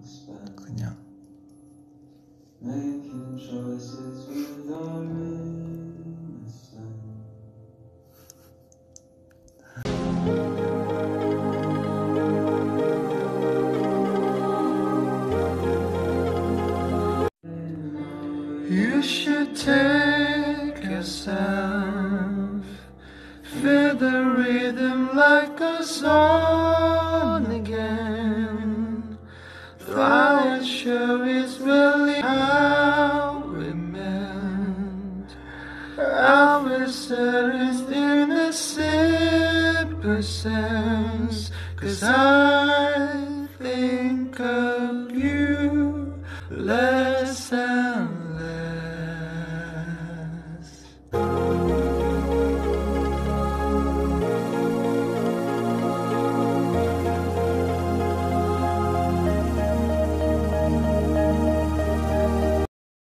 그냥 You should take yourself, feel the rhythm like a song again. Though I'm sure it's really how we meant. I will say it in a simple sense, 'cause I think